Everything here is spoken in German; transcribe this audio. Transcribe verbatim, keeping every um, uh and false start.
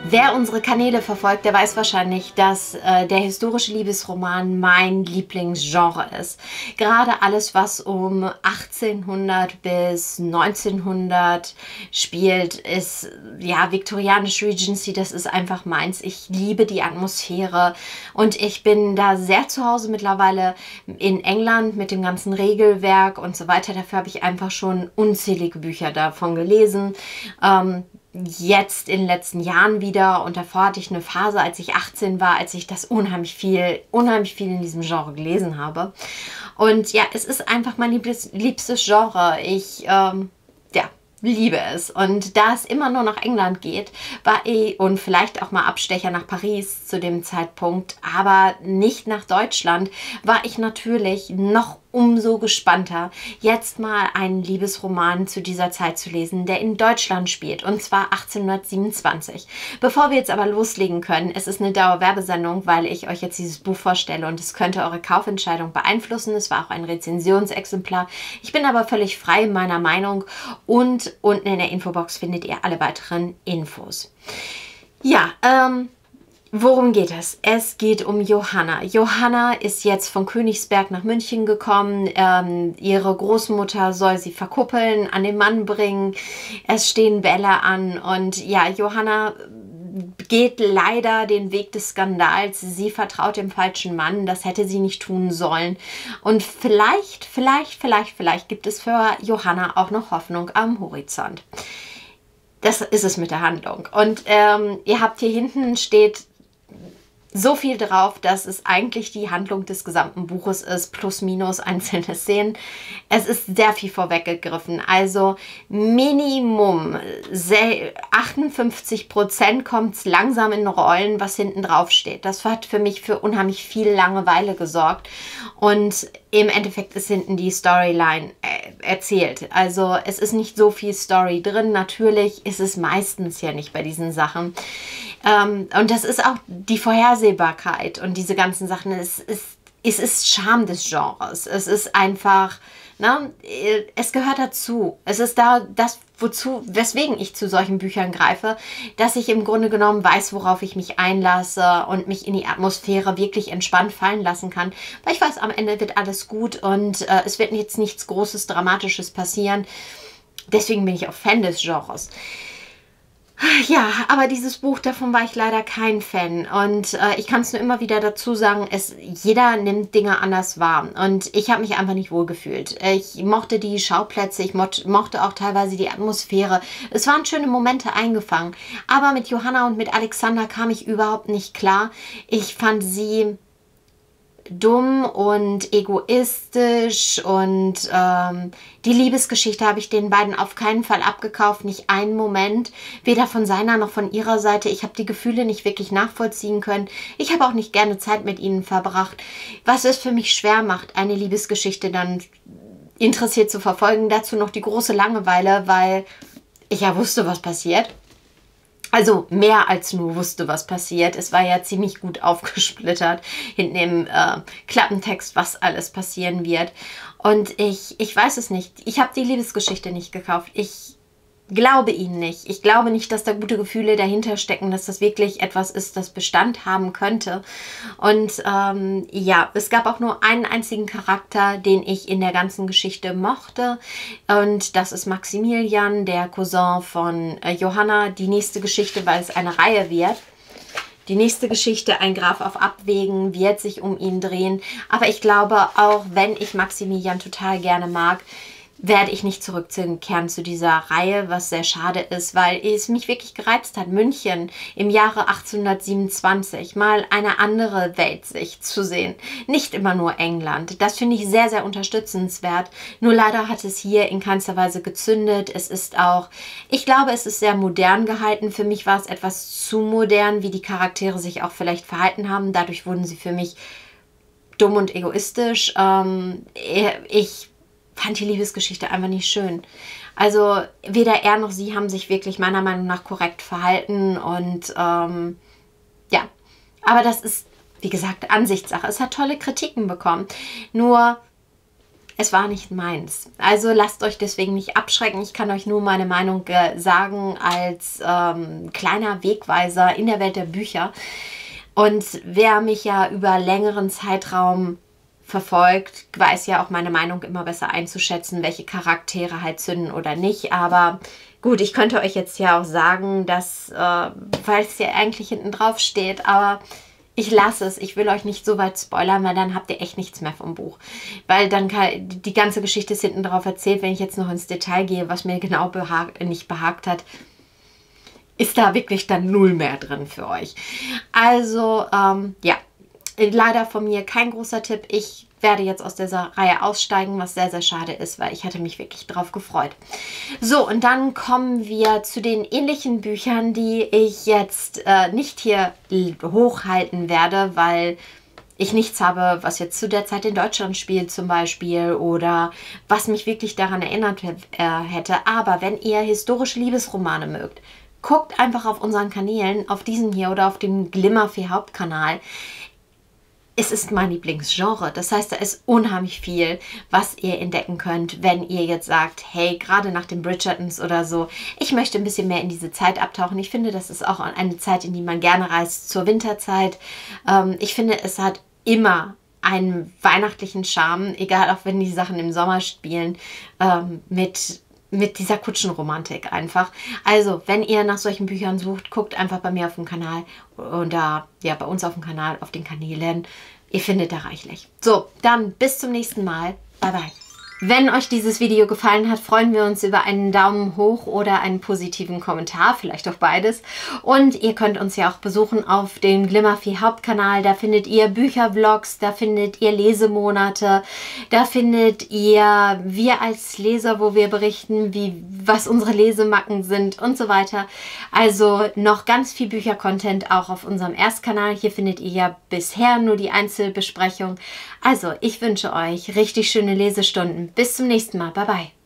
Wer unsere Kanäle verfolgt, der weiß wahrscheinlich, dass äh, der historische Liebesroman mein Lieblingsgenre ist. Gerade alles, was um achtzehnhundert bis neunzehnhundert spielt, ist ja viktorianische Regency, das ist einfach meins. Ich liebe die Atmosphäre und ich bin da sehr zu Hause mittlerweile in England mit dem ganzen Regelwerk und so weiter. Dafür habe ich einfach schon unzählige Bücher davon gelesen. Ähm, Jetzt in den letzten Jahren wieder, und davor hatte ich eine Phase, als ich achtzehn war, als ich das unheimlich viel, unheimlich viel in diesem Genre gelesen habe. Und ja, es ist einfach mein liebstes, liebstes Genre. Ich, ähm, ja, liebe es. Und da es immer nur nach England geht, war ich, und vielleicht auch mal Abstecher nach Paris zu dem Zeitpunkt, aber nicht nach Deutschland, war ich natürlich noch umso gespannter, jetzt mal einen Liebesroman zu dieser Zeit zu lesen, der in Deutschland spielt, und zwar achtzehnhundertsiebenundzwanzig. Bevor wir jetzt aber loslegen können, es ist eine Dauerwerbesendung, weil ich euch jetzt dieses Buch vorstelle und es könnte eure Kaufentscheidung beeinflussen. Es war auch ein Rezensionsexemplar. Ich bin aber völlig frei in meiner Meinung, und unten in der Infobox findet ihr alle weiteren Infos. Ja, ähm... worum geht es? Es geht um Johanna. Johanna ist jetzt von Königsberg nach München gekommen. Ähm, ihre Großmutter soll sie verkuppeln, an den Mann bringen. Es stehen Bälle an und ja, Johanna geht leider den Weg des Skandals. Sie vertraut dem falschen Mann. Das hätte sie nicht tun sollen. Und vielleicht, vielleicht, vielleicht, vielleicht gibt es für Johanna auch noch Hoffnung am Horizont. Das ist es mit der Handlung. Und ähm, ihr habt hier hinten steht so viel drauf, dass es eigentlich die Handlung des gesamten Buches ist, plus minus einzelne Szenen. Es ist sehr viel vorweggegriffen. Also Minimum achtundfünfzig Prozent kommt es langsam in Rollen, was hinten drauf steht. Das hat für mich für unheimlich viel Langeweile gesorgt. Und im Endeffekt ist hinten die Storyline äh, erzählt. Also es ist nicht so viel Story drin. Natürlich ist es meistens ja nicht bei diesen Sachen. Ähm, und das ist auch die Vorhersehbarkeit und diese ganzen Sachen. Es ist, es ist Charme des Genres. Es ist einfach, ne, es gehört dazu. Es ist da das, wozu, weswegen ich zu solchen Büchern greife, dass ich im Grunde genommen weiß, worauf ich mich einlasse und mich in die Atmosphäre wirklich entspannt fallen lassen kann. Weil ich weiß, am Ende wird alles gut und äh, es wird jetzt nichts Großes, Dramatisches passieren. Deswegen bin ich auch Fan des Genres. Ja, aber dieses Buch, davon war ich leider kein Fan. Und äh, ich kann es nur immer wieder dazu sagen, es, jeder nimmt Dinge anders wahr. Und ich habe mich einfach nicht wohlgefühlt. Ich mochte die Schauplätze, ich mo mochte auch teilweise die Atmosphäre. Es waren schöne Momente eingefangen. Aber mit Johanna und mit Alexander kam ich überhaupt nicht klar. Ich fand sie dumm und egoistisch, und ähm, die Liebesgeschichte habe ich den beiden auf keinen Fall abgekauft, nicht einen Moment, weder von seiner noch von ihrer Seite. Ich habe die Gefühle nicht wirklich nachvollziehen können. Ich habe auch nicht gerne Zeit mit ihnen verbracht, was es für mich schwer macht, eine Liebesgeschichte dann interessiert zu verfolgen. Dazu noch die große Langeweile, weil ich ja wusste, was passiert. Also mehr als nur wusste, was passiert. Es war ja ziemlich gut aufgesplittert hinten im äh, Klappentext, was alles passieren wird. Und ich, ich weiß es nicht. Ich habe die Liebesgeschichte nicht gekauft. Ich glaube ihnen nicht. Ich glaube nicht, dass da gute Gefühle dahinter stecken, dass das wirklich etwas ist, das Bestand haben könnte. Und ähm, ja, es gab auch nur einen einzigen Charakter, den ich in der ganzen Geschichte mochte. Und das ist Maximilian, der Cousin von äh, Johanna. Die nächste Geschichte, weil es eine Reihe wird. Die nächste Geschichte, ein Graf auf Abwägen, wird sich um ihn drehen. Aber ich glaube, auch wenn ich Maximilian total gerne mag, werde ich nicht zurückkehren zu dieser Reihe, was sehr schade ist, weil es mich wirklich gereizt hat, München im Jahre achtzehnhundertsiebenundzwanzig, mal eine andere Weltsicht zu sehen. Nicht immer nur England. Das finde ich sehr, sehr unterstützenswert. Nur leider hat es hier in keinster Weise gezündet. Es ist auch, ich glaube, es ist sehr modern gehalten. Für mich war es etwas zu modern, wie die Charaktere sich auch vielleicht verhalten haben. Dadurch wurden sie für mich dumm und egoistisch. Ähm, ich fand die Liebesgeschichte einfach nicht schön. Also weder er noch sie haben sich wirklich meiner Meinung nach korrekt verhalten, und ähm, ja, aber das ist, wie gesagt, Ansichtssache. Es hat tolle Kritiken bekommen. Nur es war nicht meins. Also lasst euch deswegen nicht abschrecken. Ich kann euch nur meine Meinung äh, sagen als ähm, kleiner Wegweiser in der Welt der Bücher. Und wer mich ja über längeren Zeitraum verfolgt, weiß ja auch meine Meinung immer besser einzuschätzen, welche Charaktere halt zünden oder nicht. Aber gut, ich könnte euch jetzt ja auch sagen, dass, äh, weil es ja eigentlich hinten drauf steht, aber ich lasse es. Ich will euch nicht so weit spoilern, weil dann habt ihr echt nichts mehr vom Buch. Weil dann kann, die ganze Geschichte ist hinten drauf erzählt. Wenn ich jetzt noch ins Detail gehe, was mir genau behag, nicht behagt hat, ist da wirklich dann null mehr drin für euch. Also, ähm, ja, leider von mir kein großer Tipp. Ich werde jetzt aus dieser Reihe aussteigen, was sehr, sehr schade ist, weil ich hatte mich wirklich drauf gefreut. So, und dann kommen wir zu den ähnlichen Büchern, die ich jetzt äh, nicht hier hochhalten werde, weil ich nichts habe, was jetzt zu der Zeit in Deutschland spielt zum Beispiel oder was mich wirklich daran erinnert äh, hätte. Aber wenn ihr historische Liebesromane mögt, guckt einfach auf unseren Kanälen, auf diesem hier oder auf dem Glimmerfee Hauptkanal. Es ist mein Lieblingsgenre. Das heißt, da ist unheimlich viel, was ihr entdecken könnt, wenn ihr jetzt sagt, hey, gerade nach den Bridgertons oder so, ich möchte ein bisschen mehr in diese Zeit abtauchen. Ich finde, das ist auch eine Zeit, in die man gerne reist, zur Winterzeit. Ähm, ich finde, es hat immer einen weihnachtlichen Charme, egal auch wenn die Sachen im Sommer spielen, ähm, mit... mit dieser Kutschenromantik einfach. Also, wenn ihr nach solchen Büchern sucht, guckt einfach bei mir auf dem Kanal oder ja, bei uns auf dem Kanal, auf den Kanälen. Ihr findet da reichlich. So, dann bis zum nächsten Mal. Bye, bye. Wenn euch dieses Video gefallen hat, freuen wir uns über einen Daumen hoch oder einen positiven Kommentar, vielleicht auch beides. Und ihr könnt uns ja auch besuchen auf dem Glimmerfee Hauptkanal. Da findet ihr Büchervlogs, da findet ihr Lesemonate, da findet ihr wir als Leser, wo wir berichten, wie, was unsere Lesemacken sind und so weiter. Also noch ganz viel Büchercontent auch auf unserem Erstkanal. Hier findet ihr ja bisher nur die Einzelbesprechung. Also ich wünsche euch richtig schöne Lesestunden. Bis zum nächsten Mal. Bye, bye.